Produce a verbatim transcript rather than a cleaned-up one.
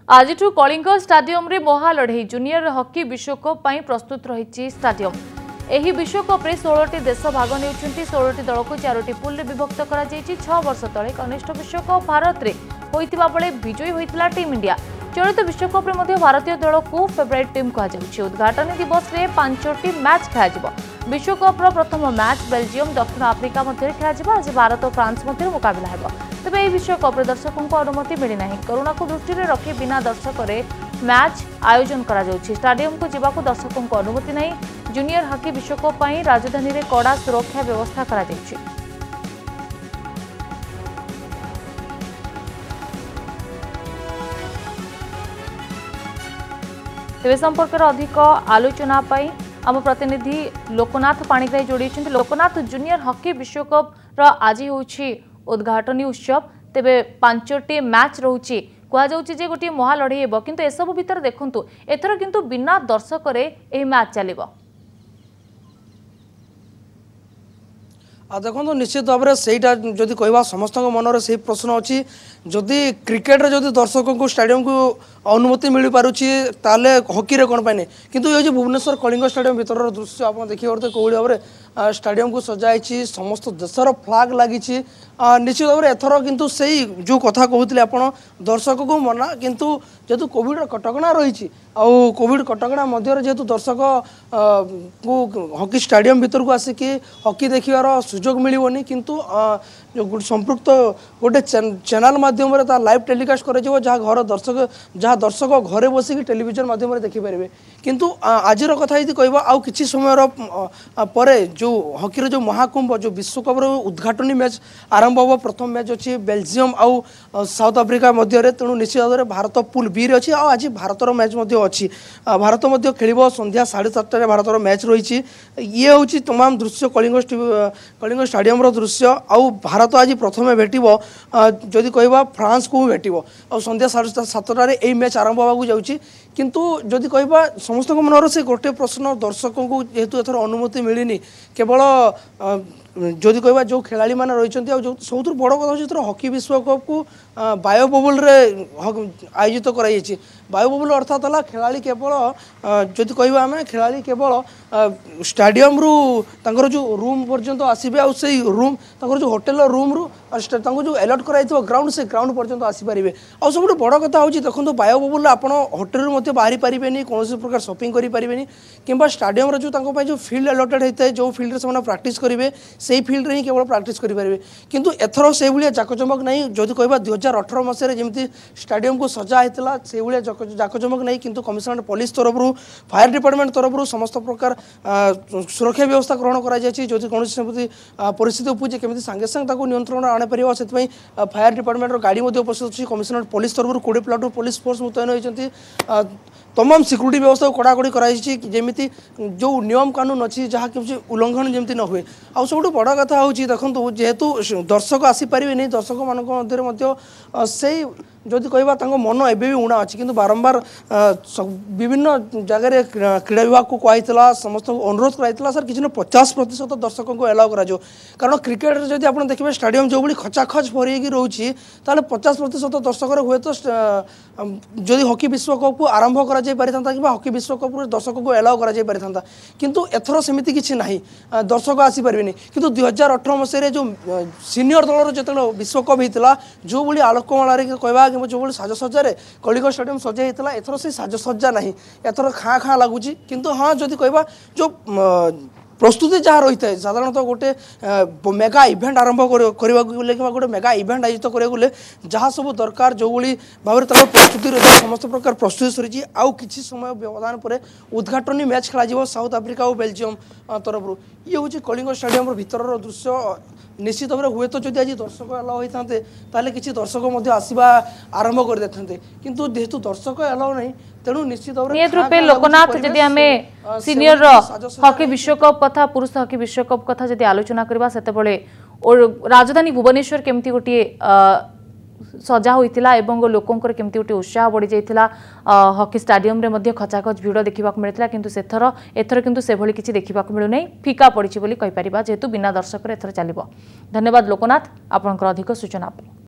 आज कलिंग स्टाडियम रे महालढ़ई junior hockey विश्वकप ପାଇଁ प्रस्तुत रही स्टाडियम। एही विश्वकप रे सोलह देश भाग नेउछन्ती। सोलह दल को चारोटी पुल रे विभक्त करा जायछि। छह वर्ष तले कनिष्ठ विश्वकप भारत रे होइतिबा बेले विजयी होइतिला टीम इंडिया। चलित विश्वकप रे मध्य भारतीय दल को फेवरेट टीम कहा जाउछि। उद्घाटन दिवस रे पांचटी मैच खेला। विश्वकप रो प्रथम मैच बेल्जियम दक्षिण आफ्रिका मध्य खेला। आज भारत और फ्रांस मध्य मुकाबला हेबो। तेज यह विश्वकप दर्शकों को अनुमति मिलना। कोरोना को दृष्टि रखी बिना दर्शक मैच आयोजन करा जाउछि। स्टाडियम को जीवाकू दर्शकों को अनुमति नहीं। जूनियर हॉकी विश्वकप ପାଇଁ राजधानी रे कड़ा सुरक्षा व्यवस्था करा जाउछि। तेज संपर्क अधिक आलोचना पाई आम प्रतिनिधि लोकनाथ पाणिग्राही जोड़ी। लोकनाथ, जूनियर हॉकी विश्वकप रो आज होउछि उद्घाटनी उत्सव। तेबे पांचटी मैच रोचे कहुचे जे गोटे महालढ़ई हेब, किंतु एसबू भितर देखंतु एथर किंतु बिना दर्शक रे एही मैच चलिबो। देखो निश्चित भाव में सहीटा जदि कहवा समस्त मनर से प्रश्न अच्छी जदि क्रिकेट रे जदि दर्शकों को स्टाडियम को अनुमति मिल पारुछि ताले हॉकी रे कोन पाने। किंतु ये जो भुवनेश्वर कलिंग स्टाडियम भीतर दृश्य आप देखिए कौड़ी भाव में स्टाडियम को सजाई समस्त देशर फ्लाग लगी। निश्चित भाव में एथर किंतु सही जो कथा कहते आप दर्शक को मना, किंतु जेहेतु कोविड कटकणा रही कोविड कटकणा मध्य जेहेतु दर्शक को हॉकी स्टाडियम भीतर को आसिक हॉकी देखार सुजोग मिलनी। किंतु जो संपृक्त गोटे चैनल माध्यम लाइव टेलीकास्ट कर जहाँ घर दर्शक जहाँ दर्शक घरे बसिक टेलीविजन माध्यम देखिपारे। किंतु आज कथा ये कहवा आउ कि समय पर जो हॉकी जो महाकुंभ जो विश्वकप उद्घाटनी मैच आरंभ हम। प्रथम मैच अच्छी बेल्जियम आउ साउथ आफ्रिका मध्य। तेणु निश्चित भाव में भारत पुल बी रे अच्छी। आज भारतर मैच अच्छी भारत खेल संध्या साढ़े सातटा भारत मैच रही। ये हूँ तमाम दृश्य कलिंग कलिंग स्टाडियम दृश्य। आउ भारत आज प्रथम भेट जदि कहवा फ्रांस को भेट संध्या साढ़े सातटार यही मैच आरंभ होगा जाऊँगी। किंतु जदि कहवा समस्त मनर से गोटे प्रश्न दर्शकों को जेहेतु एथर अनुमति मिलनी केवल जदि कहवा जो खेलाड़ी मैंने रही सब बड़ कथा हॉकी विश्वकप को बायो बबुल रे आयोजित कराई। बायो बबुल अर्थात है खेलाड़ी केवल जदि कहवा आम खेलाड़ी केवल स्टाडियम रु तांकर जो रूम पर्यंत आसबे आ रूम तांकर जो होटेल रूम रु जो अलॉट कराई ग्राउंड से ग्राउंड पर्यंत आसीपारे। आ सब बड़ कथा हूँ देखो बायो बबुल आप होटेल बाहरी पारे कौन प्रकार शॉपिंग करें कि स्टाडियम जो जो फील्ड अलॉटेड होता है जो फील्ड से प्रैक्टिस करेंगे से फील्ड रे ही केवल प्रैक्टिस करेंगे। किंतु एथर से भाया जाकजमक नहीं जदि कहवा दुई हजार अठर मसीह जमी स्टाडियम को सजा होता से भाया जाकजमक नहीं। किंतु कमिशनरेट पुलिस तरफ फायर डिपार्टमेंट तरफ समस्त प्रकार सुरक्षा व्यवस्था ग्रहण कर कौन परिस्थिति उपजे केमी सांगे सांगे नियंत्रण आनीपर से फायर डिपार्टमेंट गाड़ी उपस्थित अच्छी। कमिशनरेट पुलिस तरफ कोड़े प्लाटून पुलिस फोर्स मुतयन होती। तमाम सिक्यूरीटी व्यवस्था को कड़ाकड़ी कराई जमी जो नियम कानून अच्छी जहाँ कि उल्लंघन जमी न हुए। आ सब बड़ कथा हूँ देखो जेहेतु दर्शक आसीपारे नहीं दर्शक मान से जदि कहवा मन एवं भी उणा अच्छी। किंतु बारंबार विभिन्न जगह क्रीड़ा विभाग को कहला समस्त अनुरोध कराइला सर किसी पचास प्रतिशत दर्शकों को एलाउ करा कारण क्रिकेट जब आप देखिए स्टाडियम जो भाई खचाखच भरी रोचे ताले पचास प्रतिशत दर्शक हुए तो जदि हॉकी विश्वकप को आरंभ करा कि हॉकी विश्वकप दर्शकों को एलाउ करा। किंतु एथर सेमती किसी ना दर्शक आसीपारे। किंतु दुई हजार अठर मसीह जो सीनियर दलर जो विश्वकप होता जो भाई आलोकमाल कहवा जो भाई साजसज्जा कलिंग स्टाडियम सजा होता एथर से साजसज्जा ना एथर खाँ खाँ लगुच। किंतु हाँ जदि कहवा जो प्रस्तुति जहाँ रही है साधारणतः गोटे मेगा इवेंट आरंभ करने कि गोटे मेगा इवेंट आयोजित करने जहाँ सब दरकार जो भाई भाव में प्रस्तुति रही समस्त प्रकार प्रस्तुति सरी आउ कि समय व्यवधान पर उद्घाटनी मैच खेल साउथ आफ्रिका और बेल्जियम तरफ। ये हूँ कलिंग स्टाडियम भीतर दृश्य। निश्चित भाव में हुए तो जब आज दर्शक एलाउ होते ताले किसी दर्शक आसवा आरंभ कर देते। किंतु जेहेतु दर्शक एलाउ नहीं तेणु निश्चित रूपे लोकनाथ जदि आम सीनियर हॉकी विश्वकप कथा पुरुष हॉकी विश्वकप कथा जदि आलोचना करबा सेते बेले राजधानी भुवनेश्वर केमती गोटे सजा होइतिला एवं लोकंकर केमती गोटे उत्साह बढ़ी जाइतिला। हॉकी स्टाडियम रे मध्य खचाखच भिड़ देखा मिलता। किंतु सेथर एथर किंतु से भली किछि देखा मिलु नै फीका पड़ी बोली कहि परिबा जेहेतु बिना दर्शक एथर चलिबो। धन्यवाद लोकनाथ आपनकर अधिक सूचना।